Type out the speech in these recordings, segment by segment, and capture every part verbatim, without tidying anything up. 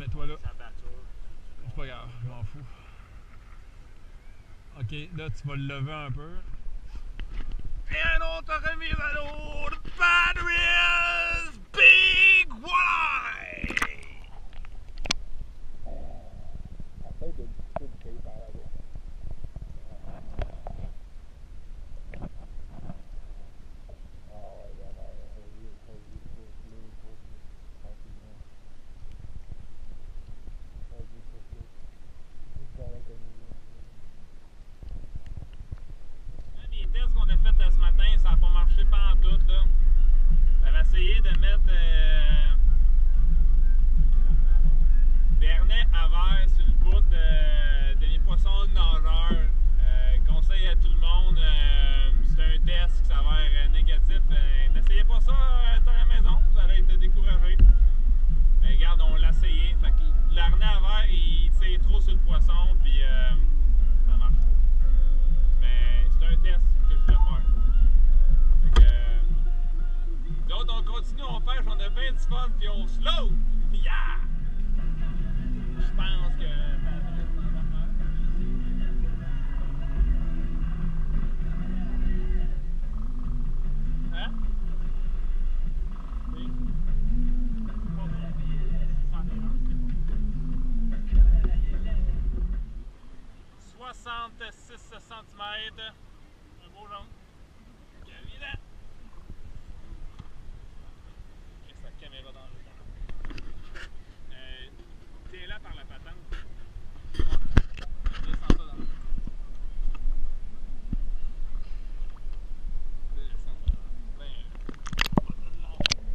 mets-toi là. Ça batture. C'est pas grave, je m'en fous. Ok, là tu vas le lever un peu. Et un autre remise à l'eau. The batteries big wide. Essaye de discuter du pays par là-bas. Ah ouais, là, là, vas-y, vas-y, pousse-le, pousse-le, tranquillement. Vas-y, pousse-le. Juste dans la camisole. Les tests qu'on a fait ce matin, ça n'a pas marché pas en tout. Là. J'avais essayé de mettre euh, des harnais à verre sur le bout de, de mes poissons nageurs. Euh, conseil à tout le monde, euh, c'est un test qui s'avère négatif. Euh, N'essayez pas ça euh, à la maison, vous allez être découragé. Mais regarde, on l'a essayé. Fait que l'harnais à verre, il tire trop sur le poisson, puis euh, ça marche pas. Mais c'est un test que je voulais faire. Fait que, euh, d'autres, on continue, on pêche, on a bien du fun, puis on slow! Yeah! Je pense que Patrick s'en va faire. Hein? Oui. soixante-six centimètres. Un beau long. Évident. Et sa caméra dans le temps. Euh, T'es là par la patente. Ouais. Descends ça dans le temps. Descends ça dans le ben, pas de long.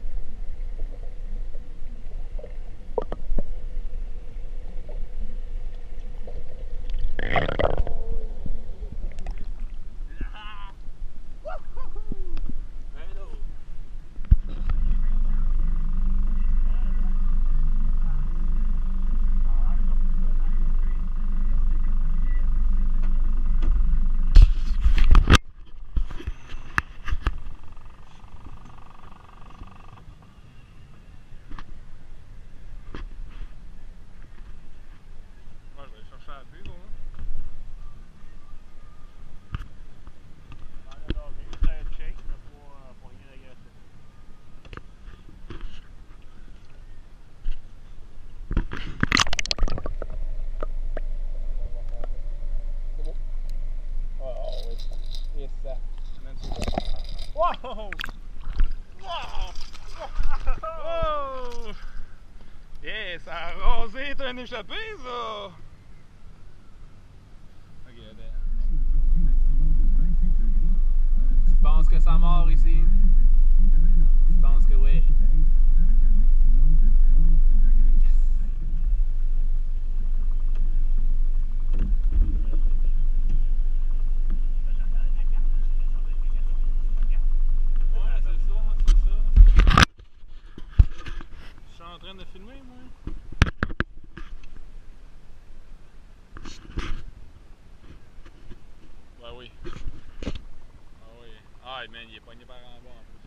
Moi, je vais aller chercher à la pluie, gros. Yes, ça. Wow! Wow! Oh! Yeah, ça a rasé, t'as un échappé, ça! Ok, attends. Tu penses que ça mord ici? Je pense que oui. En train de filmer, moi. Ben oui. Ah oui. Ah, man, il est pogné par en bas en plus.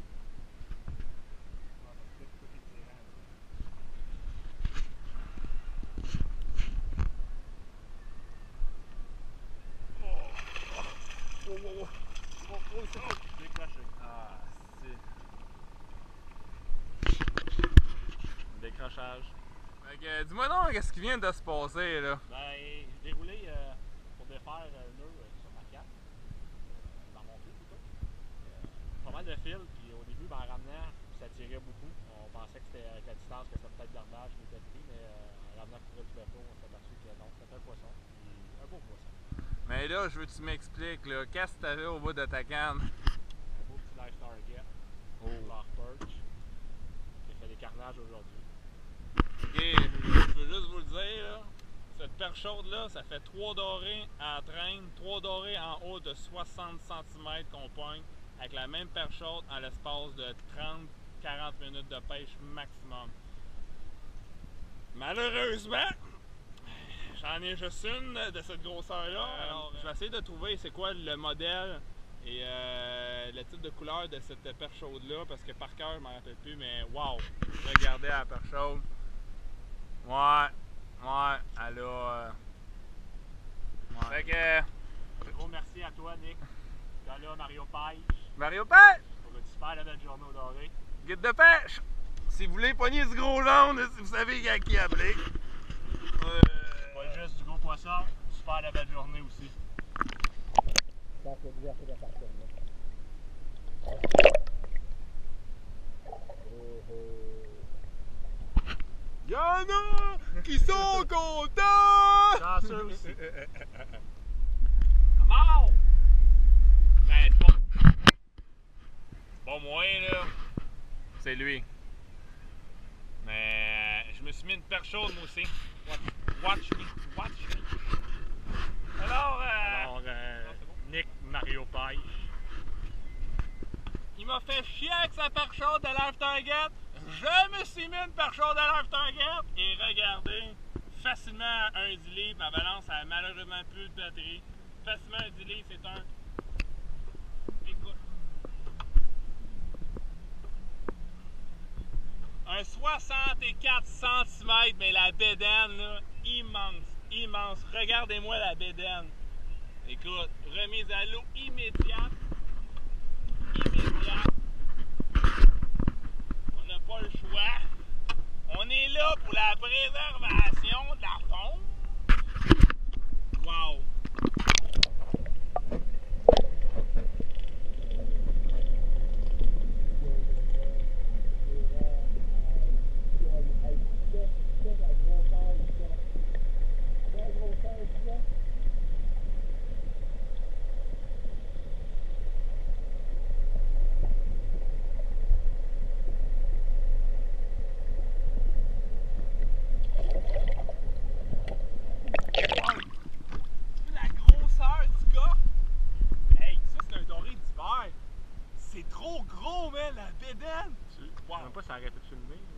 Oh, oh, oh, oh, oh, oh, c'est décroché. Ah, c'est. Décrochage. Fait que, dis-moi donc, qu'est-ce qui vient de se passer là? Ben, j'ai déroulé euh, pour défaire euh, le nœud euh, sur ma carte, euh, dans mon fil plutôt. Euh, pas mal de fils, puis au début, ben, en ramenant, ça tirait beaucoup. On pensait que c'était avec la distance, que c'était peut-être gardage qui était pris, mais euh, en ramenant pour du bateau, on s'est aperçu que non, c'était un poisson, puis un beau poisson. Mais là, je veux que tu m'expliques, là, qu'est-ce que t'avais au bout de ta canne? Un beau petit live target, Oh. Lark Perch, qui a fait des carnages aujourd'hui. Ok, je veux juste vous le dire, là, cette perche chaude là, ça fait trois dorés à la traîne, trois dorés en haut de soixante centimètres qu'on pogne, avec la même perche chaude en l'espace de trente à quarante minutes de pêche maximum. Malheureusement, j'en ai juste une de cette grosseur-là. Alors, je vais essayer de trouver c'est quoi le modèle et euh, le type de couleur de cette perche chaude-là, parce que par cœur, je ne m'en rappelle plus, mais wow! Regardez la perche chaude. Ouais, ouais, elle a... Euh... Ouais. Fait que... Un gros merci à toi, Nick. T'as là Mario Pêche. Mario Pêche! Pour une super belle journée au doré. Guide de pêche! Si vous voulez pogner ce gros jaune, vous savez à qui appeler. Euh... Pas juste du gros poisson, super belle journée aussi. Donc, le couvercle de partir là. Y'en a qui sont contents! Chanceux aussi. À mort! Ben, c'est pas... Bon, moi, là, c'est lui. Mais je me suis mis une perche chaude, moi aussi. Watch, watch me, watch me. Alors, euh... Alors, euh, non, c'est bon. Nick Mario Pêche. Il m'a fait chier avec sa perche chaude de Live Target. Je me suis mis une perche chaude de Live Target. Et regardez, facilement un dix livres. Ma balance a malheureusement plus de batterie. Facilement un dix livres, c'est un... Écoute. Un soixante-quatre centimètres, mais la bédaine, là, immense, immense. Regardez-moi la bédaine. Écoute, remise à l'eau immédiate. Immédiate. On n'a pas le choix. On est là pour la préservation de la faune. Wow! La grosseur du gars! Hey, ça c'est un doré d'hiver! C'est trop gros, man, la bédaine! Wow. Je sais même pas si ça arrêtait de filmer.